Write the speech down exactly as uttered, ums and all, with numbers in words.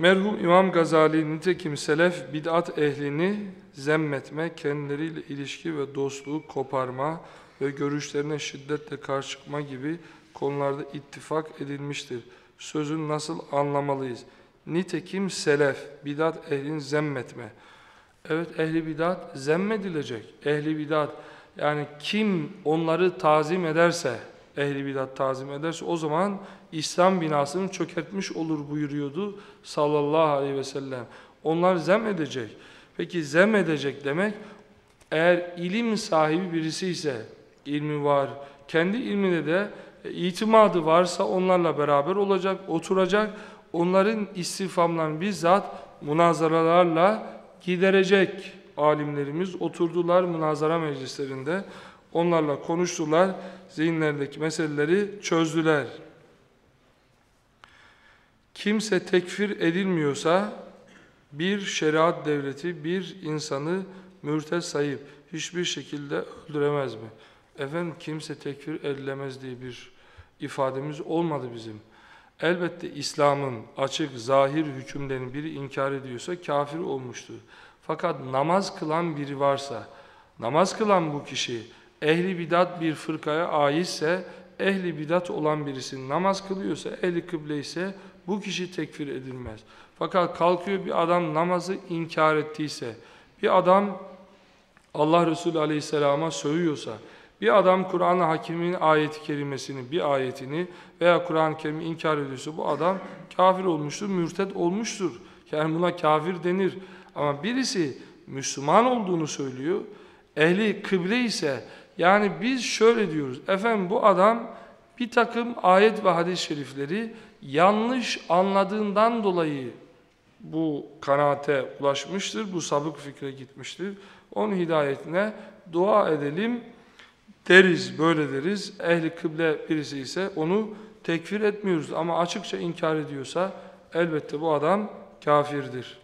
Merhum İmam Gazali nitekim selef bid'at ehlini zemmetme, kendileriyle ilişki ve dostluğu koparma ve görüşlerine şiddetle karşı çıkma gibi konularda ittifak edilmiştir. Sözü nasıl anlamalıyız? Nitekim selef bid'at ehlini zemmetme. Evet, ehli bid'at zemmedilecek. Ehli bid'at yani kim onları tazim ederse, ehli bid'at tazim ederse o zaman İslam binasını çökertmiş olur buyuruyordu sallallahu aleyhi ve sellem. Onlar zem edecek. Peki zem edecek demek, eğer ilim sahibi birisi ise, ilmi var, kendi ilmine de itimadı varsa onlarla beraber olacak, oturacak, onların istifamlarını bizzat münazaralarla giderecek. Alimlerimiz oturdular münazara meclislerinde, onlarla konuştular, zihinlerindeki meseleleri çözdüler. Kimse tekfir edilmiyorsa bir şeriat devleti bir insanı mürted sayıp hiçbir şekilde öldüremez mi? Efendim, kimse tekfir edilemez diye bir ifademiz olmadı bizim. Elbette İslam'ın açık, zahir hükümlerini biri inkar ediyorsa kafir olmuştur. Fakat namaz kılan biri varsa, namaz kılan bu kişi ehli bidat bir fırkaya aitse, ehli bidat olan birisi namaz kılıyorsa, ehli kıble ise bu kişi tekfir edilmez. Fakat kalkıyor bir adam namazı inkar ettiyse, bir adam Allah Resulü Aleyhisselam'a sövüyorsa, bir adam Kur'an-ı Hakim'in ayet-i kerimesini, bir ayetini veya Kur'an-ı Kerim'i inkar ediyorsa bu adam kafir olmuştur, mürted olmuştur. Yani buna kafir denir. Ama birisi Müslüman olduğunu söylüyor, ehli kıble ise, yani biz şöyle diyoruz, efendim bu adam bir takım ayet ve hadis-i şerifleri yanlış anladığından dolayı bu kanaate ulaşmıştır, bu sapık fikre gitmiştir. Onun hidayetine dua edelim deriz, böyle deriz. Ehli kıble birisi ise onu tekfir etmiyoruz ama açıkça inkar ediyorsa elbette bu adam kafirdir.